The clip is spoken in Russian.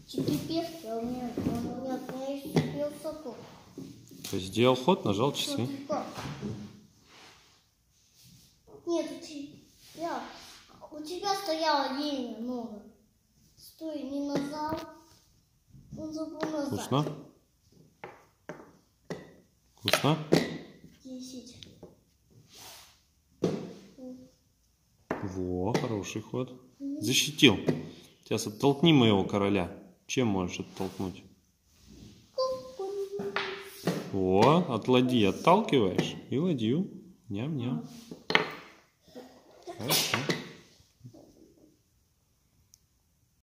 4 пешки, а у меня появился ход. То есть сделал ход, нажал часы. Нет, у тебя стояло время много. Стой, не нажал. Он забыл нажать. Вкусно? Вкусно? 10. Во, хороший ход. Защитил. Сейчас оттолкни моего короля. Чем можешь оттолкнуть? О, от ладьи отталкиваешь и ладью. Ням-ням. Хорошо.